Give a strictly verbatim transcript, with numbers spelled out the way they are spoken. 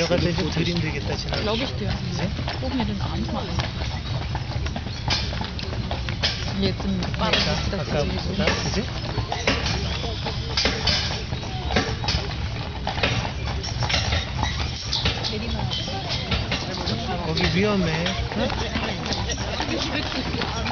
내려갈 때 좀 덜 힘들겠다 지나. Glaube ich dir. Guck mir den Anfang an. Jetzt im Bad ist das sowieso. 아까보다 그지? 거기 위험해. 응?